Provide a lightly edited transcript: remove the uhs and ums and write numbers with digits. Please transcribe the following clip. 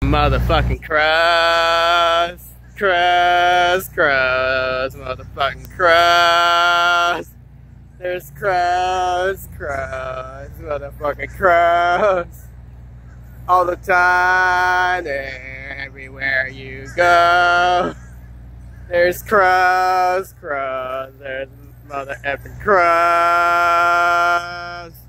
Motherfucking crows, crows, crows, motherfucking crows. There's crows, crows, motherfucking crows. All the time, everywhere you go. There's crows, crows, there's mother effing crows.